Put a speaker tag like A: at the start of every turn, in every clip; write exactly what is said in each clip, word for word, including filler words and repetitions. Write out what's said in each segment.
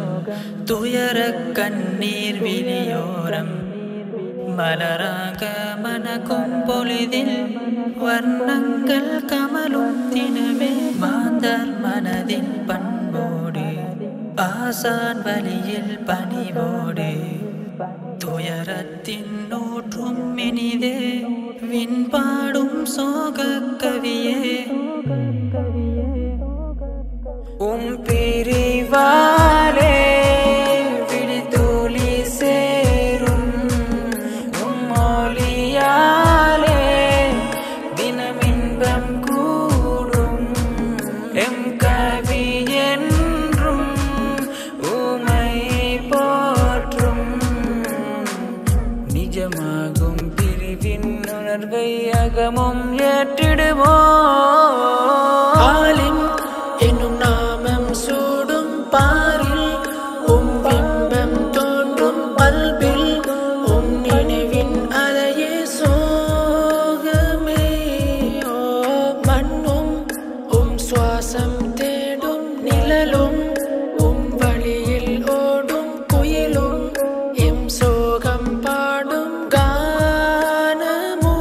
A: துயர கண்ணீர் விழியோரம் மலராக மனக்கும் பொழுதில் வர்ணங்கள் கமலும் தினமே மாந்தர் மனதின் பண்போடு ஆசான் வழியில் பணிவோடு துயரத்தின் நூற்றும் இனிதே விண்பாடும் சோக கவியே உம் பிரிவாலே விழித்தூளி சேரும் உம் ஒளியாலே தினமின்பம் கூடும் எம் கவி என்றும் உமை போற்றும் நிஜமாகும் பிரிவின் உணர்வை அகமும் ஏற்றிடுவோம் என்னும் நாமம் சூடும் பாரில் உம் பிம்பம் தோன்றும் பல்பில் உம் நினைவின் அலையே சோகமே ஓ மண்ணும் உம் சுவாசம் தேடும் நிழலும் உம் வழியில் ஓடும் குயிலும் எம் சோகம் பாடும் கானமும்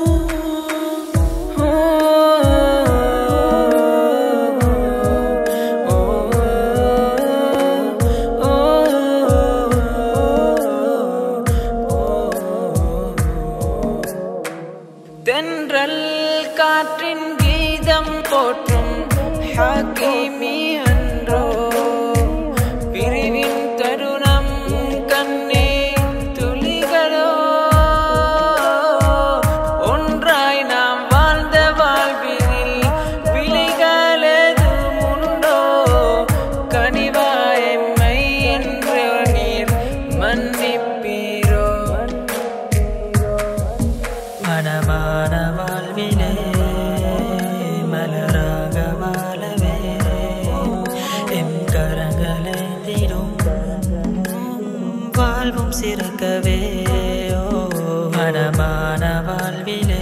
A: தென்றல் காற்றின் கீதம் போற்றும் ஹாக்கிமி அன்றோ பிரிவின் தருணம் கண்ணே துளிகளோ ஒன்றாய் நாம் வாழ்ந்த வாழ்வினில் விழிகளெதும் உண்டோ கனிவாயம்மை என்று நீர் மன்னிப்பீரோ மனமான வாழ்விலே மலராக வாழவே எம் கரங்களேந்திடும் வாழ்வும் சிறக்கவே ஓ மனமான வாழ்விலே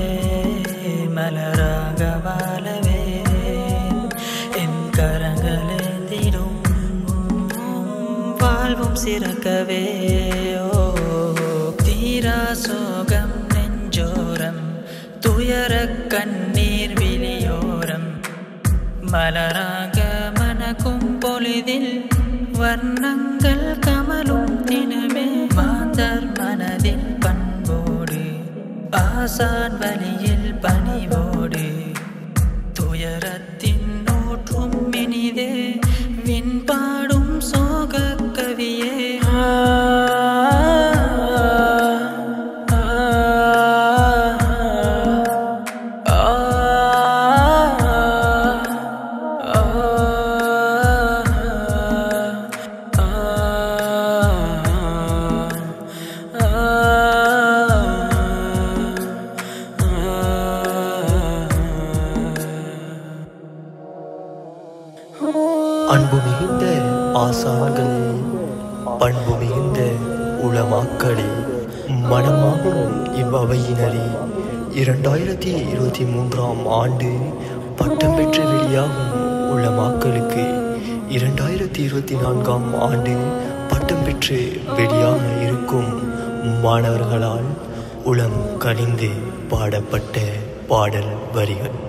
A: மலராக வாழவே எம் கரங்களேந்திடும் வாழ்வும் சிறக்கவே ஓ தீரா சோகம் நெஞ்சோரம் துயர கண்ணீர் விழியோரம் மலராக மனக்கும் பொழுதில் வர்ணங்கள் கமலும் தினமே மாந்தர் மனதின் பண்போடு ஆசான் வழியில் பணிவோடு துயரத்தின் நூற்றும் இனிதே விண்பாடும் சோக கவியே
B: அன்பு மிகுந்த ஆசான்கள், பண்பு மிகுந்த உலமாக்களே, மனமாகும் இவ்வவையினரே, இரண்டாயிரத்தி இருபத்தி மூன்றாம் ஆண்டு பட்டம் பெற்று வெளியாகும் உலமாக்களுக்கு இரண்டாயிரத்தி இருபத்தி நான்காம் ஆண்டு பட்டம் பெற்று வெளியாக இருக்கும் மாணவர்களால் உளம் கனிந்து பாடப்பட்ட பாடல் வரிகள்.